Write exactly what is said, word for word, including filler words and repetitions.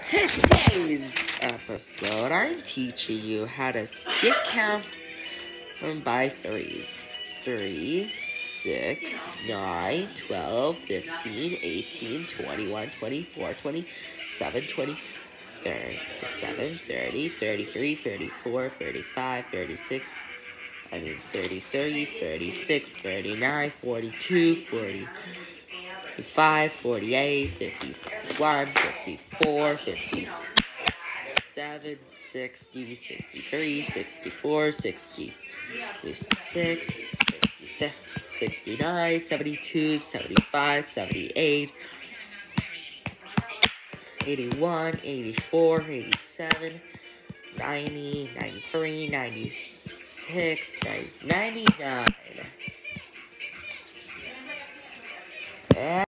Today's episode, I'm teaching you how to skip count by threes. three, six, nine, twelve, fifteen, eighteen, twenty-one, twenty-four, twenty-seven, twenty, thirty-seven, thirty, thirty-three, thirty-four, thirty-five, thirty-six, I mean thirty-three, thirty-six, thirty-nine, forty-two, forty. fifty-five, forty-eight, fifty-one, fifty-four, fifty-seven, sixty, sixty-three, sixty-four, sixty-six, sixty-seven, sixty-nine, seventy-two, seventy-five, seventy-eight, eighty-one, eighty-four, eighty-seven, ninety, ninety-three, ninety-six, ninety-nine.